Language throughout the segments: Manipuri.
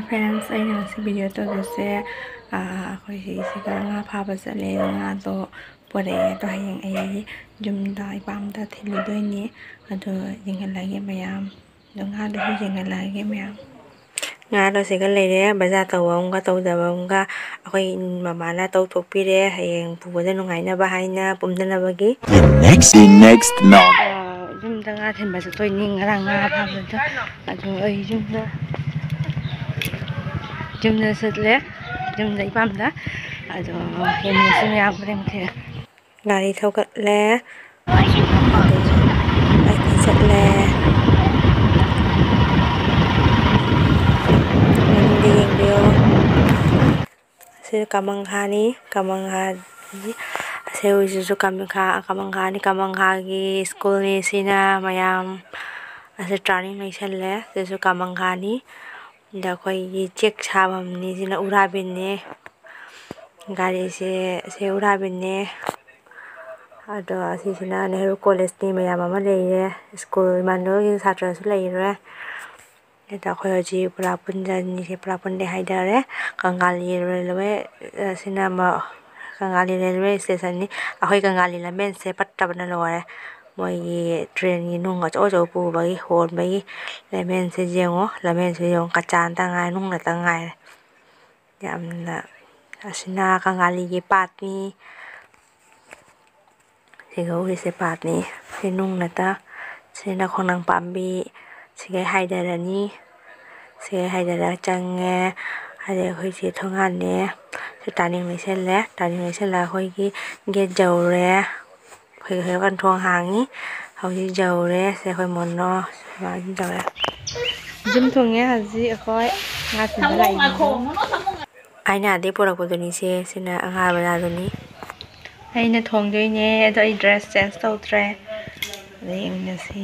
friends, I know this video to this akhoi siga nga phaba chale nga to pore to hayeng ai jumda ipam da thilidoini ado jingalage mayam do nga do jingalage mayam nga do siga leire baza tawam ga tawdabam ga akhoi mamana taw thokpire hayeng puboda nungaina ba haina pumdana bagi the next no jumda nga thenba sa toy ning nga phaba da ado ai jumda satle jumda ipamda ado hemsi me apre mthe gari thokat le ai satle mindi bio se kamangha se uju kamangha gi school ni sina mayam ase training nation le se kamangha ni da khoi check sabam ni jina urabin ne gari se urabin ne ado asisina Nehru college ni mayam ama leire school mano gi satra su leire da khoi ji pura punja ni se pura punde haidare kangali railway cinema kangali railway station ni akhoi kangali lamen se patta bana lore moi train ni nung ga cho pu bagi hon bagi lamen se jengo kachan ta ngai nung na ta ngai yamna asina kangali gi pat ni sigo se pat ni se nung na ta sina khonang pambi sigai haidarani se haidara change hade khoi se thongan ne se taning ni se la khoi gi get jawre khoi kan thong hangi hauji jawre se khoi monno ma jawre jum thongye haji khoi nga sin lai aina de pora ko doni se sina anga bala doni aina thongdoine ado I dress change tawtre leng si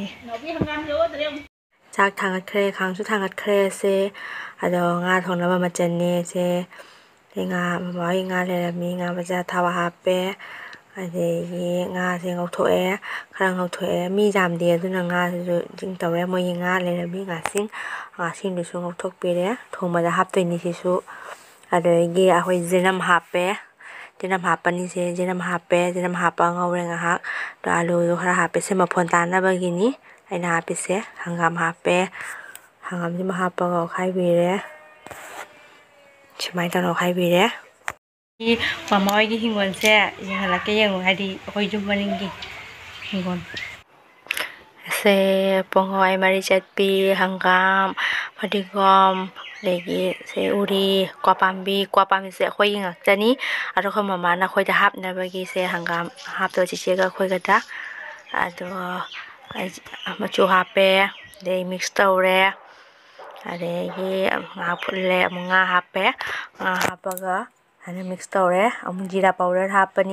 chak thangat khre khangsu thangat khre se ado nga thongnaba machan ne se nga mai nga le mi nga baja thawa hape ade yi nga se ngauthoe khara ngauthoe mi jam de aduna nga su jing tawre moi nga le mi nga sing du su ngauthok pire thongma da hap toini si su ade gi a hoi jenam hape ni se jenam hapa ngaure nga hak to alu khara hape se ma phon ta na ba gini aina hape se hangam ji ma hapa ga khai bire chimai ta no khai bire 이 마마이기 hingonse yanghalake yang hadi khoi jumaningi hingon se ponghoi mari chatpi hangam padigom legi se uri kwapambi se khoi ngak chani aro khoi mama na khoi da hap na bagi se hangam hap to chiche ga khoi ga da ado machu hape de mix tawre ade gi nga phulle nga hape nga hapaga ana mix tawre amu jira powder hapani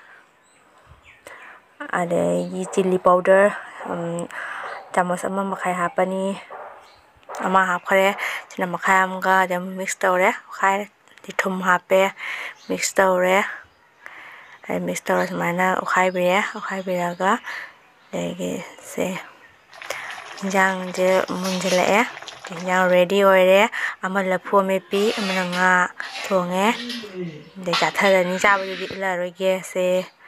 ade gi chili powder chamos ama makhai hapani ama hapkhare china makhai amga de mix tawre khai di thum hape mix tawre mana khai bira ga legi se jang je munjele yang ready oire ama laphu me pi amana nga thonge de ka tharani chabu di la roge se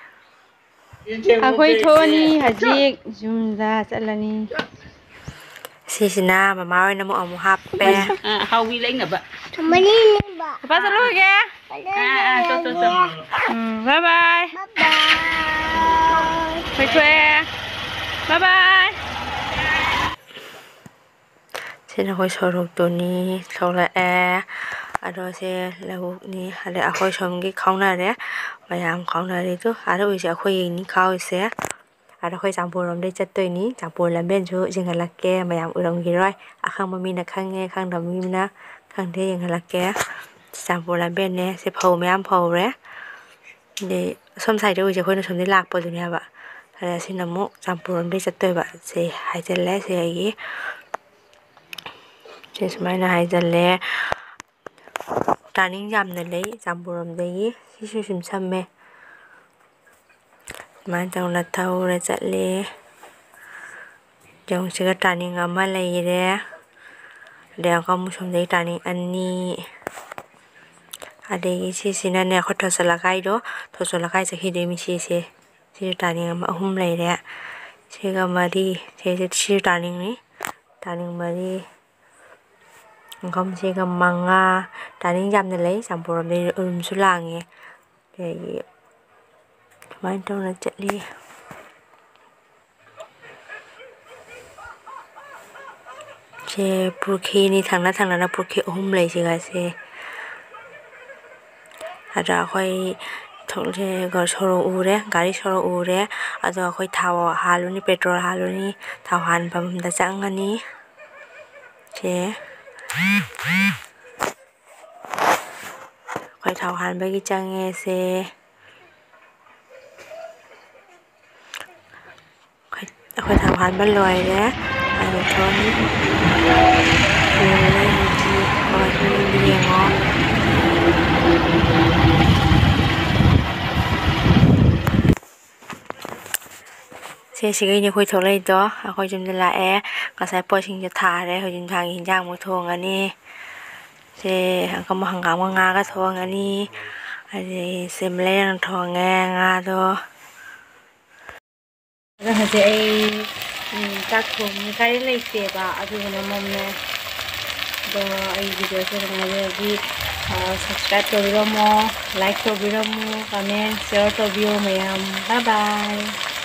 akhoi thoni hajik jumda chalani sisina mama oi namu amu happe hawi lai na ba thumani ba pa chalu ge to bye bye bye bye bye sina khoi sorok to ni thawla ado se lahu ni hale akhoi somgi khawna re mayam khawna re to aro ise akhoi ni khaw ise aro khoi champur rom de chattoi ni champur lamben ju jingalake mayam uram gi roi akhang mami na khange khang dam mi na khang de jingalake champur lamben ne se phau mayam phau re de som sai de ise khoi na som de lak po du ne ba hale sinamu champur rom de chattoi ba se haijelle se ai Sesmaina haidale taning jam na lei jamburam dei sisu sim samme man tang na thaura chatle jong siga taning ama leire เดี๋ยวก็มุชมได้ตานี้อันนี้adegi sisi na ne khotho salakai do tho salakai sakhi de mi sisi si turning ma hum lai de si ga mari si turning ni turning mari ngom si ga manga turning jam de lai sam poro de su lang ye de mai tong na chat li che purkhi ni thang na purkhi hum lai si ga se ada khoi thole go soro ure gari soro ure ado khoi thaw haluni petrol haluni thaw han pam da changani che khoi thaw han ba gi change se khoi thaw han ba loi de ani thon ni le ji ko ni ngo xe xí cái như khôi thổ lấy đó khôi chấm là é có sai po xin cho thà đấy khôi chấm thang hình dạng một thùng anh đi xe có một hàng gạo nga cái thùng anh đi anh xem lên thùng nghe nga đó rồi thì các thùng cái lấy xe ba ở bên nó mồm nè đó ai video sẽ làm gì subscribe cho video mo like cho video mo comment share cho video mày bye bye